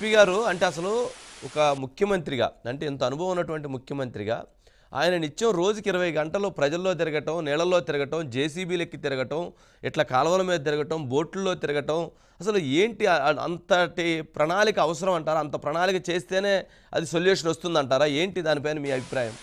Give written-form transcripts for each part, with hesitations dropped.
MP గారు అంటే అసలు ఒక ముఖ్యమంత్రిగా అంటే ఇంత అనుభవం ఉన్నటువంటి ముఖ్యమంత్రిగా ఆయన నిత్యం రోజుకి 20 గంటలు ప్రజల్లో తిరగటం, నీళ్ళల్లో తిరగటం, జేసీబీలెక్కి తిరగటం, ఇట్లా కాలువల మీద తిరగటం, బోట్లలో తిరగటం, అసలు ఏంటి అంతటి ప్రణాళిక అవసరం అంటారా? అంత ప్రణాళిక చేస్తేనే అది సొల్యూషన్ వస్తుందంటారా? ఏంటి దానిపైన మీ అభిప్రాయం?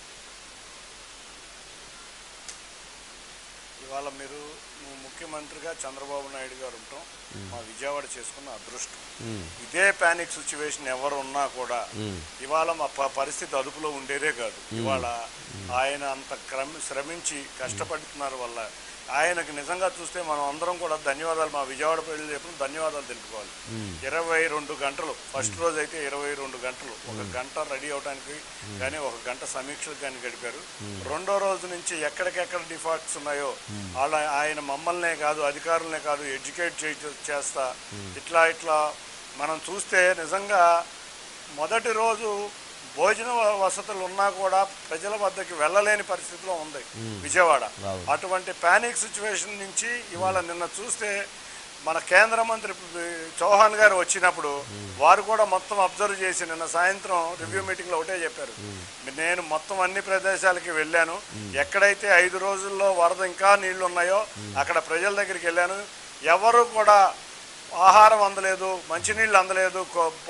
ఇవాళ మీరు ముఖ్యమంత్రిగా చంద్రబాబు నాయుడు గారు ఉంటాం, మా విజయవాడ చేసుకున్న అదృష్టం. ఇదే పానిక్ సిచ్యువేషన్ ఎవరు ఉన్నా కూడా ఇవాళ మా పరిస్థితి అదుపులో ఉండేదే కాదు. ఇవాళ ఆయన అంత శ్రమించి కష్టపడుతున్నారు వల్ల ఆయనకు నిజంగా చూస్తే మనం అందరం కూడా ధన్యవాదాలు, మా విజయవాడ ప్రజలు ఎప్పుడు ధన్యవాదాలు తెలుపుకోవాలి. 22 గంటలు ఫస్ట్ రోజు అయితే 22 గంటలు, ఒక గంట రెడీ అవడానికి కానీ ఒక గంట సమీక్షలకు కానీ గడిపారు. రెండో రోజు నుంచి ఎక్కడికెక్కడ డిఫాల్ట్స్ ఉన్నాయో ఆయన మమ్మల్నే కాదు, అధికారులనే కాదు, ఎడ్యుకేట్ చేస్తా ఇట్లా మనం చూస్తే నిజంగా మొదటి రోజు భోజన వసతులు ఉన్నా కూడా ప్రజల వద్దకి వెళ్ళలేని పరిస్థితిలో ఉంది విజయవాడ. అటువంటి పానిక్ సిచ్యువేషన్ నుంచి ఇవాళ నిన్న చూస్తే మన కేంద్ర మంత్రి చౌహాన్ గారు వచ్చినప్పుడు వారు కూడా మొత్తం అబ్జర్వ్ చేసి నిన్న సాయంత్రం రివ్యూ మీటింగ్లో ఒకటే చెప్పారు, నేను మొత్తం అన్ని ప్రదేశాలకి వెళ్ళాను, ఎక్కడైతే 5 రోజుల్లో వరద ఇంకా నీళ్లు ఉన్నాయో అక్కడ ప్రజల దగ్గరికి వెళ్ళాను, ఎవరు కూడా ఆహారం అందలేదు, మంచినీళ్ళు అందలేదు,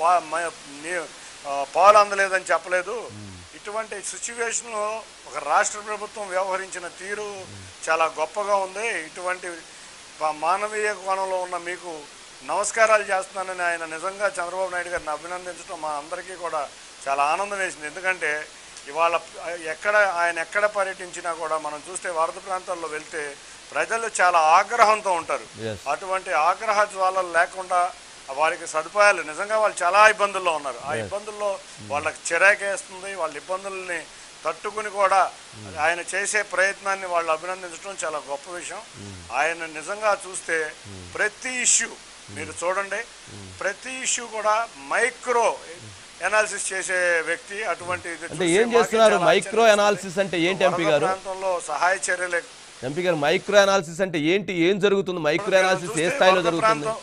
పాలు అందలేదని చెప్పలేదు. ఇటువంటి సిచ్యువేషన్లో ఒక రాష్ట్ర ప్రభుత్వం వ్యవహరించిన తీరు చాలా గొప్పగా ఉంది. ఇటువంటి మానవీయ కోణంలో ఉన్న మీకు నమస్కారాలు చేస్తున్నానని ఆయన నిజంగా చంద్రబాబు నాయుడు గారిని అభినందించడం మా అందరికీ కూడా చాలా ఆనందం వేసింది. ఎందుకంటే ఇవాళ ఆయన ఎక్కడ పర్యటించినా కూడా మనం చూస్తే వరద ప్రాంతాల్లో వెళ్తే ప్రజలు చాలా ఆగ్రహంతో ఉంటారు. అటువంటి ఆగ్రహ జ్వాలలు లేకుండా వారికి సదుపాయాలు నిజంగా వాళ్ళు చాలా ఇబ్బందుల్లో ఉన్నారు. ఆ ఇబ్బందుల్లో వాళ్ళకి చిరాకేస్తుంది. వాళ్ళ ఇబ్బందుల్ని తట్టుకుని కూడా ఆయన చేసే ప్రయత్నాన్ని వాళ్ళు అభినందించడం చాలా గొప్ప విషయం. ఆయన నిజంగా చూస్తే ప్రతి ఇష్యూ మీరు చూడండి, ప్రతి ఇష్యూ కూడా మైక్రో ఎనాలిసిస్ చేసే వ్యక్తి. అటువంటి ఏం చేస్తున్నారు? మైక్రో ఎనాలిసిస్ అంటే ఏంటి ఎంపీ గారు? ప్రాంతంలో సహాయ చర్యలే. ఎంపీ గారు మైక్రో ఎనాలిసిస్ అంటే ఏంటి? ఏం జరుగుతుంది? మైక్రో ఎనాలిసిస్ ఏ స్థాయిలో జరుగుతుంది?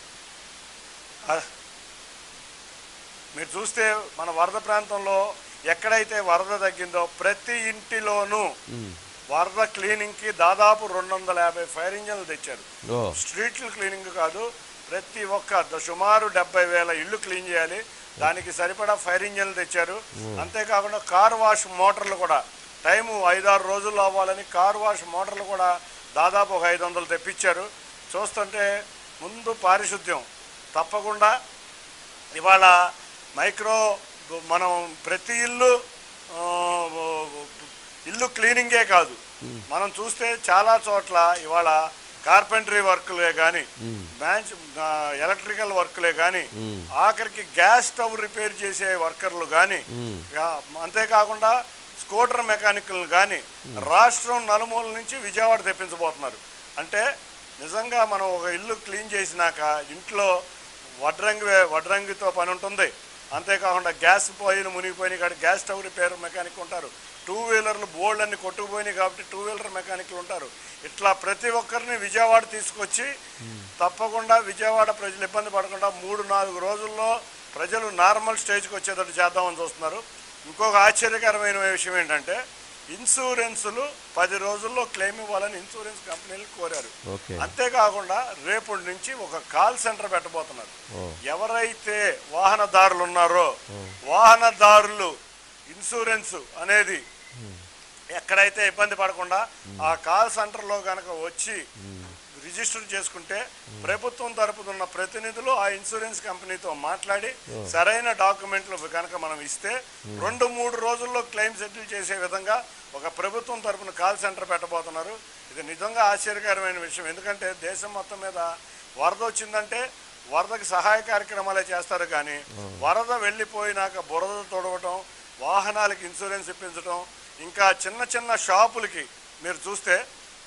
మీరు చూస్తే మన వరద ప్రాంతంలో ఎక్కడైతే వరద తగ్గిందో ప్రతి ఇంటిలోనూ వరద క్లీనింగ్ కి దాదాపు 250 ఫైర్ ఇంజన్లు తెచ్చారు. స్ట్రీట్లు క్లీనింగ్ కాదు, ప్రతి ఒక్క సుమారు 70,000 ఇళ్లు క్లీన్ చేయాలి, దానికి సరిపడా ఫైర్ ఇంజన్లు తెచ్చారు. అంతేకాకుండా కార్ వాష్ మోటార్లు కూడా టైము 5-6 రోజుల్లో అవ్వాలని కార్ వాష్ మోటార్లు కూడా దాదాపు ఒక 500 తెప్పించారు. చూస్తుంటే ముందు పారిశుద్ధ్యం తప్పకుండా ఇవాళ మనం ప్రతి ఇల్లు క్లీనింగే కాదు, మనం చూస్తే చాలా చోట్ల ఇవాళ కార్పెంటరీ వర్క్లే కానీ, ఎలక్ట్రికల్ వర్క్లే కానీ, ఆఖరికి గ్యాస్ స్టవ్ రిపేర్ చేసే వర్కర్లు కానీ, అంతేకాకుండా స్కూటర్ మెకానికల్ కానీ రాష్ట్రం నలుమూల నుంచి విజయవాడ తెప్పించబోతున్నారు. అంటే నిజంగా మనం ఒక ఇల్లు క్లీన్ చేసినాక ఇంట్లో వడ్రంగితో పని ఉంటుంది. అంతేకాకుండా గ్యాస్ పొయ్యిలు మునిగిపోయినాయి కాబట్టి గ్యాస్ స్టవ్ రిపేర్ మెకానిక్ ఉంటారు. 2 వీలర్లు బోల్డ్ అన్ని కొట్టుకుపోయినాయి కాబట్టి 2 వీలర్ మెకానిక్లు ఉంటారు. ఇట్లా ప్రతి ఒక్కరిని విజయవాడ తీసుకొచ్చి తప్పకుండా విజయవాడ ప్రజలు ఇబ్బంది పడకుండా 3-4 రోజుల్లో ప్రజలు నార్మల్ స్టేజ్కి వచ్చేటట్టు చేద్దామని చూస్తున్నారు. ఇంకొక ఆశ్చర్యకరమైన విషయం ఏంటంటే ఇన్సూరెన్సులు 10 రోజుల్లో క్లెయిమ్ ఇవ్వాలని ఇన్సూరెన్స్ కంపెనీలు కోరారు. అంతేకాకుండా రేపటి నుంచి ఒక కాల్ సెంటర్ పెట్టబోతున్నారు. ఎవరైతే వాహనదారులు ఉన్నారో వాహనదారులు ఇన్సూరెన్స్ అనేది ఎక్కడైతే ఇబ్బంది పడకుండా ఆ కాల్ సెంటర్లో కనుక వచ్చి రిజిస్టర్ చేసుకుంటే ప్రభుత్వం తరపున ఉన్న ప్రతినిధులు ఆ ఇన్సూరెన్స్ కంపెనీతో మాట్లాడి సరైన డాక్యుమెంట్లు కనుక మనం ఇస్తే 2-3 రోజుల్లో క్లెయిమ్ సెటిల్ చేసే విధంగా ఒక ప్రభుత్వం తరపున కాల్ సెంటర్ పెట్టబోతున్నారు. ఇది నిజంగా ఆశ్చర్యకరమైన విషయం. ఎందుకంటే దేశం మొత్తం మీద వరద వచ్చిందంటే వరదకి సహాయ కార్యక్రమాలే చేస్తారు, కానీ వరద వెళ్ళిపోయినాక బురద తొడవటం, వాహనాలకి ఇన్సూరెన్స్ ఇప్పించడం, ఇంకా చిన్న షాపులకి మీరు చూస్తే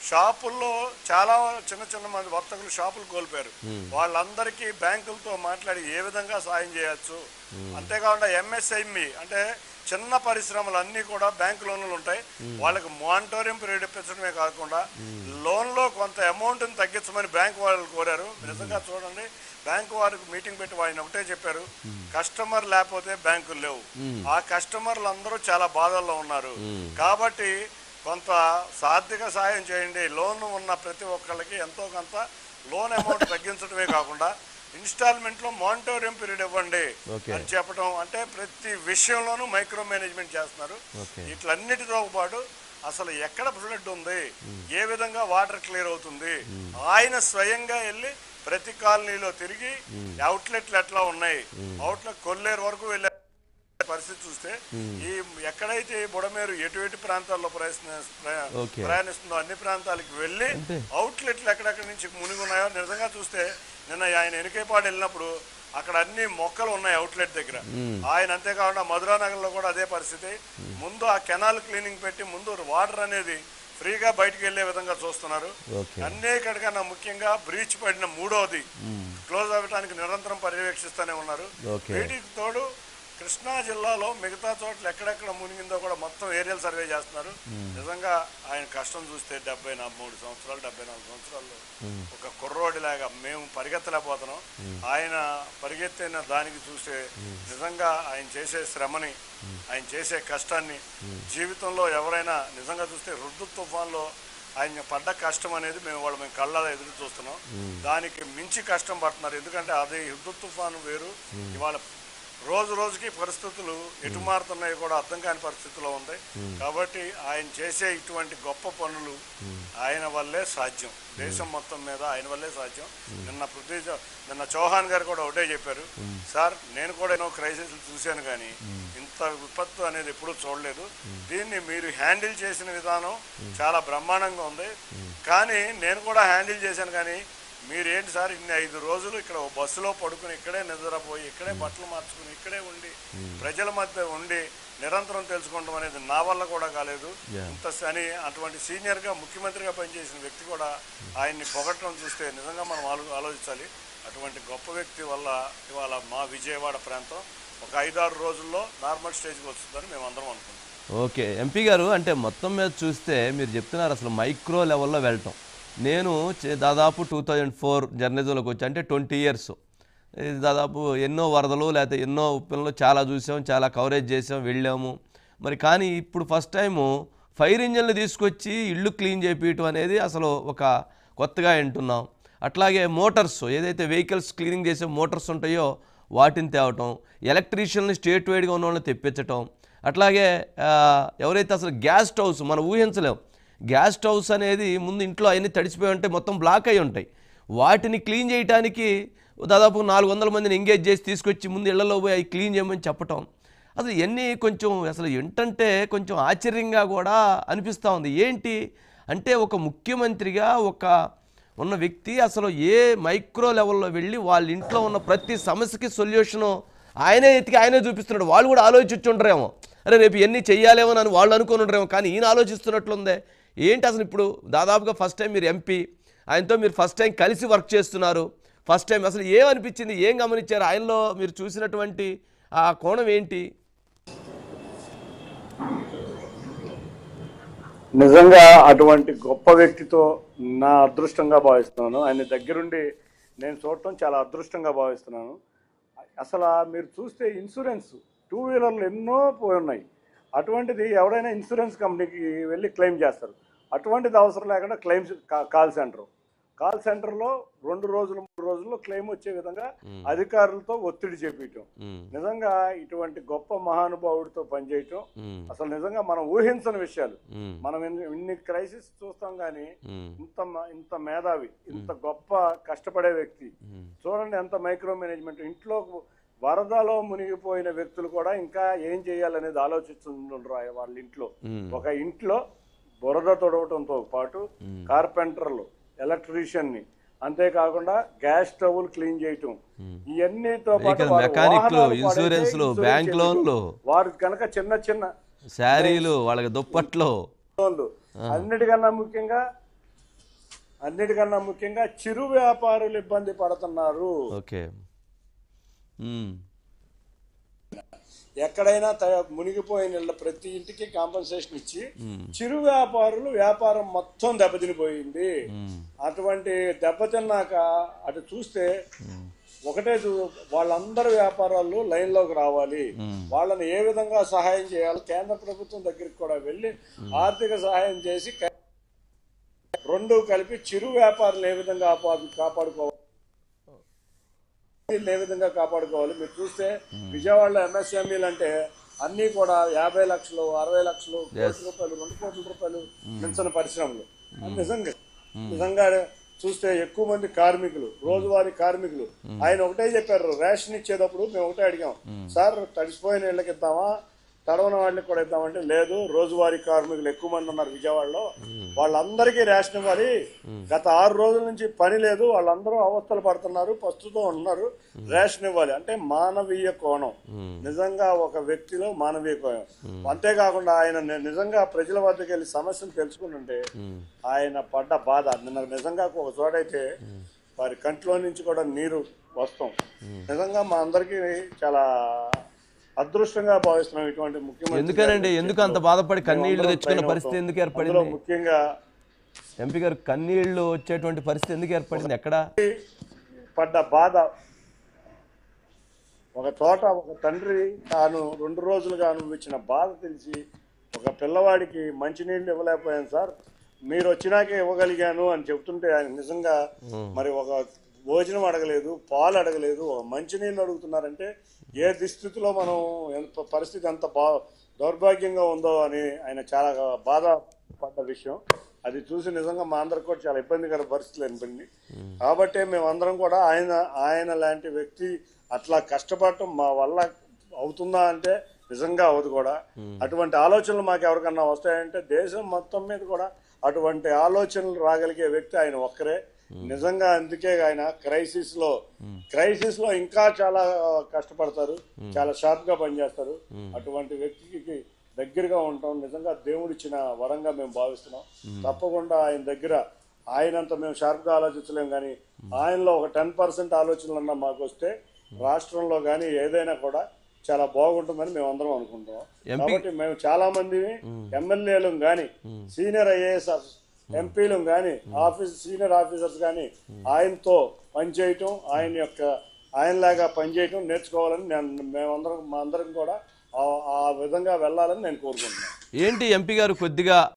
షాపుల్లో చాలా చిన్న చిన్న మంది వర్తకులు షాపులు కోల్పోయారు. వాళ్ళందరికీ బ్యాంకులతో మాట్లాడి ఏ విధంగా సాయం చేయొచ్చు, అంతేకాకుండా ఎంఎస్ఎంఈ అంటే చిన్న పరిశ్రమలు అన్నీ కూడా బ్యాంకు లోన్లు ఉంటాయి, వాళ్ళకి మానిటోరియం పీరియడ్ ఇప్పించడమే కాకుండా లోన్లో కొంత అమౌంట్ని తగ్గించమని బ్యాంకు వాళ్ళు కోరారు. నిజంగా చూడండి, బ్యాంకు వారికి మీటింగ్ పెట్టి ఆయన ఒకటే చెప్పారు, కస్టమర్ లేకపోతే బ్యాంకులు లేవు. ఆ కస్టమర్లు అందరూ చాలా బాధల్లో ఉన్నారు కాబట్టి కొంత ఆర్థిక సాయం చేయండి, లోన్ ఉన్న ప్రతి ఒక్కళ్ళకి ఎంతో కొంత లోన్ అమౌంట్ తగ్గించడమే కాకుండా ఇన్స్టాల్మెంట్లో మానిటోరియం పీరియడ్ ఇవ్వండి అని చెప్పడం. అంటే ప్రతి విషయంలోనూ మైక్రో మేనేజ్మెంట్ చేస్తున్నారు. ఇట్లన్నిటితో పాటు అసలు ఎక్కడ ఫ్లడ్ ఉంది, ఏ విధంగా వాటర్ క్లియర్ అవుతుంది, ఆయన స్వయంగా వెళ్ళి ప్రతి కాలనీలో తిరిగి అవుట్లెట్లు ఎట్లా ఉన్నాయి, అవుట్లెట్ కొల్లేరు వరకు వెళ్ళే పరిస్థితి చూస్తే ఈ ఎక్కడైతే బుడమేరు ఎటు ప్రాంతాల్లో ప్రయాణిస్తుందో అన్ని ప్రాంతాలకు వెళ్ళి అవుట్లెట్లు ఎక్కడెక్కడి నుంచి మునిగి ఉన్నాయో నిజంగా చూస్తే నిన్న ఆయన ఎనికేపాడు వెళ్ళినప్పుడు అక్కడ అన్ని మొక్కలు ఉన్నాయి అవుట్లెట్ దగ్గర. ఆయన అంతేకాకుండా మధురానగర్లో కూడా అదే పరిస్థితి. ముందు ఆ కెనాల్ క్లీనింగ్ పెట్టి ముందు వాటర్ అనేది ఫ్రీగా బయటకు వెళ్లే విధంగా చూస్తున్నారు. అన్నిటికన్నా ముఖ్యంగా బ్రీచ్ పడిన మూడోది క్లోజ్ అవ్వడానికి నిరంతరం పర్యవేక్షిస్తూనే ఉన్నారు. వీటికి తోడు కృష్ణా జిల్లాలో మిగతా చోట్ల ఎక్కడెక్కడ మునిగిందో కూడా మొత్తం ఏరియల్ సర్వే చేస్తున్నారు. నిజంగా ఆయన కష్టం చూస్తే 73 సంవత్సరాలు 74 సంవత్సరాల్లో ఒక కుర్రోడిలాగా మేము పరిగెత్తలేకపోతున్నాం. ఆయన పరిగెత్తిన దానికి చూస్తే నిజంగా ఆయన చేసే శ్రమని, ఆయన చేసే కష్టాన్ని జీవితంలో ఎవరైనా నిజంగా చూస్తే రుద్దు తుఫాన్లో ఆయన పడ్డ కష్టం అనేది మేము కళ్ళ ఎదురు చూస్తున్నాం. దానికి మించి కష్టం పడుతున్నారు. ఎందుకంటే అది రుద్దు తుఫాను వేరు, ఇవాళ రోజు రోజుకి పరిస్థితులు ఎటు మారుతున్నాయి కూడా అర్థం కాని పరిస్థితిలో ఉంది. కాబట్టి ఆయన చేసే ఇటువంటి గొప్ప పనులు ఆయన వల్లే సాధ్యం, దేశం మొత్తం మీద ఆయన వల్లే సాధ్యం. నిన్న చౌహాన్ గారు కూడా ఒకటే చెప్పారు, సార్ నేను కూడా ఎన్నో క్రైసిస్ చూశాను కానీ ఇంత విపత్తు అనేది ఎప్పుడూ చూడలేదు, దీన్ని మీరు హ్యాండిల్ చేసిన విధానం చాలా బ్రహ్మాండంగా ఉంది, కానీ నేను కూడా హ్యాండిల్ చేశాను కానీ మీరేంటి సార్ ఇన్ని 5 రోజులు ఇక్కడ బస్సులో పడుకుని ఇక్కడే నిద్రపోయి ఇక్కడే బట్టలు మార్చుకుని ఇక్కడే ఉండి ప్రజల మధ్య ఉండి నిరంతరం తెలుసుకోవడం అనేది నా వల్ల కూడా కాలేదు ఇంత అని అటువంటి సీనియర్గా ముఖ్యమంత్రిగా పనిచేసిన వ్యక్తి కూడా ఆయన్ని పొగట్టడం చూస్తే నిజంగా మనం ఆలోచించాలి. అటువంటి గొప్ప వ్యక్తి వల్ల ఇవాళ మా విజయవాడ ప్రాంతం ఒక 5-6 రోజుల్లో నార్మల్ స్టేజ్కి వస్తుందని మేము అందరం అనుకుంటున్నాం. ఓకే ఎంపీ గారు, అంటే మొత్తం మీద చూస్తే మీరు చెప్తున్నారు అసలు మైక్రో లెవెల్లో వెళ్ళటం. నేను దాదాపు 2004 జర్నలిజంలోకి వచ్చి అంటే 20 years, దాదాపు ఎన్నో వరదలు లేకపోతే ఎన్నో ఉప్పెనలు చాలా చూసాం, చాలా కవరేజ్ చేసాం, వెళ్ళాము. మరి కానీ ఇప్పుడు ఫస్ట్ టైము ఫైర్ ఇంజన్లు తీసుకొచ్చి ఇళ్ళు క్లీన్ చేయించడం అనేది అసలు ఒక కొత్తగా వింటున్నాం. అట్లాగే మోటార్స్ ఏదైతే వెహికల్స్ క్లీనింగ్ చేసే మోటార్స్ ఉంటాయో వాటిని తేవటం, ఎలక్ట్రీషియన్ని స్టేట్ వైడ్గా ఉన్న వాళ్ళని తెప్పించటం, అట్లాగే ఎవరైతే అసలు గ్యాస్ స్టవ్స్ మనం ఊహించలేం, గ్యాస్ స్టవ్స్ అనేది ముందు ఇంట్లో అవన్నీ తడిసిపోయి ఉంటాయి, మొత్తం బ్లాక్ అయి ఉంటాయి, వాటిని క్లీన్ చేయడానికి దాదాపు 400 మందిని ఎంగేజ్ చేసి తీసుకొచ్చి ముందు ఇళ్లలో పోయి అవి క్లీన్ చేయమని చెప్పటం. అసలు ఇవన్నీ కొంచెం అసలు ఏంటంటే కొంచెం ఆశ్చర్యంగా కూడా అనిపిస్తూ ఉంది. ఏంటి అంటే ఒక ముఖ్యమంత్రిగా ఉన్న వ్యక్తి అసలు ఏ మైక్రో లెవెల్లో వెళ్ళి వాళ్ళ ఇంట్లో ఉన్న ప్రతి సమస్యకి సొల్యూషను ఆయనే ఎత్తికి ఆయనే చూపిస్తున్నాడు. వాళ్ళు కూడా ఆలోచించుంటారేమో, అరే రేపు ఇవన్నీ చెయ్యాలేమో అని వాళ్ళు అనుకుని ఉంటారేమో, కానీ ఈయన ఆలోచిస్తున్నట్లుందే. ఏంటి అసలు ఇప్పుడు దాదాపుగా ఫస్ట్ టైం మీరు ఎంపీ, ఆయనతో మీరు ఫస్ట్ టైం కలిసి వర్క్ చేస్తున్నారు. ఫస్ట్ టైం అసలు ఏమనిపించింది, ఏం గమనించారు, ఆయనలో మీరు చూసినటువంటి ఆ కోణం ఏంటి? నిజంగా అటువంటి గొప్ప వ్యక్తితో నా అదృష్టంగా భావిస్తున్నాను. ఆయన దగ్గరుండి నేను చూడటం చాలా అదృష్టంగా భావిస్తున్నాను. అసలు మీరు చూస్తే ఇన్సూరెన్స్ 2 వీలర్లు ఎన్నో పోయి ఉన్నాయి. అటువంటిది ఎవరైనా ఇన్సూరెన్స్ కంపెనీకి వెళ్ళి క్లెయిమ్ చేస్తారు. అటువంటిది అవసరం లేకుండా క్లెయిమ్స్ కాల్ సెంటర్లో 2 రోజులు 3 రోజుల్లో క్లెయిమ్ వచ్చే విధంగా అధికారులతో ఒత్తిడి చేపించడం. నిజంగా ఇటువంటి గొప్ప మహానుభావుడితో పనిచేయటం అసలు నిజంగా మనం ఊహించని విషయాలు. మనం ఇన్ని క్రైసిస్ చూస్తాం కానీ ఇంత మేధావి, ఇంత గొప్ప కష్టపడే వ్యక్తి చూడండి, ఎంత మైక్రో మేనేజ్మెంట్. ఇంట్లో వరదలో మునిగిపోయిన వ్యక్తులు కూడా ఇంకా ఏం చేయాలనేది ఆలోచిస్తుండ్రు. వాళ్ళ ఇంట్లో బురద తొడవటంతో పాటు కార్పెంటర్లు, ఎలక్ట్రీషియన్ని, అంతేకాకుండా గ్యాస్ స్టవ్లు క్లీన్ చేయటం, ఇవన్నీతో పాటు ఇన్సూరెన్స్లు, బ్యాంక్ లోన్లు, వారికి కనుక చిన్న చిన్న శారీలు, వాళ్ళకి దుప్పట్లు, అన్నిటికన్నా ముఖ్యంగా అన్నిటికన్నా ముఖ్యంగా చిరు వ్యాపారులు ఇబ్బంది పడుతున్నారు. ఓకే. ఎక్కడైనా మునిగిపోయిన ఇళ్ళ ప్రతి ఇంటికి కాంపన్సేషన్ ఇచ్చి చిరు వ్యాపారులు వ్యాపారం మొత్తం దెబ్బతినిపోయింది. అటువంటి దెబ్బతిన్నాక అటు చూస్తే ఒకటే వాళ్ళందరూ వ్యాపారాలు లైన్లోకి రావాలి. వాళ్ళని ఏ విధంగా సహాయం చేయాలి, కేంద్ర ప్రభుత్వం దగ్గరికి కూడా వెళ్ళి ఆర్థిక సహాయం చేసి రెండు కలిపి చిరు వ్యాపారులు ఏ విధంగా కాపాడుకోవాలి, ఏ విధంగా కాపాడుకోవాలి. మీరు చూస్తే విజయవాడలో ఎంఎస్ఎంఈలు అంటే అన్ని కూడా 50 లక్షలు 60 లక్షలు కోటి రూపాయలు 2 కోట్ల రూపాయలు పెంచిన పరిశ్రమలు. నిజంగా చూస్తే ఎక్కువ మంది కార్మికులు, రోజువారీ కార్మికులు. ఆయన ఒకటే చెప్పారు, రేషన్ ఇచ్చేటప్పుడు మేము ఒకటే అడిగాం, సార్ తడిసిపోయిన ఇళ్ళకి ఇద్దామా, తడవన వాళ్ళకి కూడా ఇద్దామంటే లేదు, రోజువారీ కార్మికులు ఎక్కువ మంది ఉన్నారు విజయవాడలో, వాళ్ళందరికీ రేషన్ ఇవ్వాలి. గత 6 రోజుల నుంచి పని లేదు, వాళ్ళందరూ అవస్థలు పడుతున్నారు, ప్రస్తుతం ఉన్నారు, రేషన్ ఇవ్వాలి. అంటే మానవీయ కోణం, నిజంగా ఒక వ్యక్తిలో మానవీయ కోణం. అంతేకాకుండా ఆయన నిజంగా ప్రజల వద్దకు వెళ్ళి సమస్యలు తెలుసుకుంటుంటే ఆయన పడ్డ బాధ నిజంగా ఒక చోటైతే వారి కంట్లో నుంచి కూడా నీరు వస్తాం. నిజంగా మా అందరికీ చాలా అదృష్టంగా భావిస్తున్నాం ఇటువంటి ముఖ్యమంత్రి. ఎందుకనండి, ఎందుకు అంత బాధపడి కన్నీళ్లు తెచ్చుకున్న పరిస్థితి ఎందుకు ఏర్పడింది? ముఖ్యంగా ఎంపీ గారు కన్నీళ్లు వచ్చేటువంటి పరిస్థితి ఎందుకు ఏర్పడింది? ఎక్కడ పడ్డ బాధ, ఒక చోట ఒక తండ్రి తాను 2 రోజులుగా అనుభవించిన బాధ తెలిసి ఒక పిల్లవాడికి మంచినీళ్ళు ఇవ్వలేకపోయాను సార్, మీరు వచ్చినాకే ఇవ్వగలిగాను అని చెప్తుంటే ఆయన నిజంగా మరి ఒక భోజనం అడగలేదు, పాలు అడగలేదు, ఒక మంచినీళ్ళు అడుగుతున్నారంటే ఏ దుస్థితిలో మనం పరిస్థితి ఎంత దౌర్భాగ్యంగా ఉందో అని ఆయన చాలా బాధపడ్డ విషయం. అది చూసి నిజంగా మా అందరికి కూడా చాలా ఇబ్బందికర పరిస్థితులు అనిపించింది. కాబట్టి మేమందరం కూడా ఆయన లాంటి వ్యక్తి అట్లా కష్టపడటం మా వల్ల అవుతుందా అంటే నిజంగా అవదు కూడా. అటువంటి ఆలోచనలు మాకు ఎవరికన్నా వస్తాయంటే దేశం మొత్తం మీద కూడా అటువంటి ఆలోచనలు రాగలిగే వ్యక్తి ఆయన ఒక్కరే. నిజంగా అందుకే ఆయన క్రైసిస్ లో ఇంకా చాలా కష్టపడతారు, చాలా షార్ప్ గా పనిచేస్తారు. అటువంటి వ్యక్తికి దగ్గరగా ఉంటాం నిజంగా దేవుడిచ్చిన వరంగా మేము భావిస్తున్నాం. తప్పకుండా ఆయన దగ్గర ఆయనంత మేము షార్ప్ గా ఆలోచించలేం, కానీ ఆయనలో ఒక 10% ఆలోచనలన్నా మాకు వస్తే రాష్ట్రంలో కానీ ఏదైనా కూడా చాలా బాగుంటుందని మేము అందరం అనుకుంటున్నాం. కాబట్టి మేము చాలా మంది ఎమ్మెల్యేలు కానీ సీనియర్ ఐఏఎస్ ఎంపీలు కానీ సీనియర్ ఆఫీసర్స్ కానీ ఆయనతో పనిచేయటం, ఆయనలాగా పనిచేయటం నేర్చుకోవాలని మా అందరం కూడా ఆ విధంగా వెళ్ళాలని నేను కోరుకుంటున్నాను. ఏంటి ఎంపీ గారు కొద్దిగా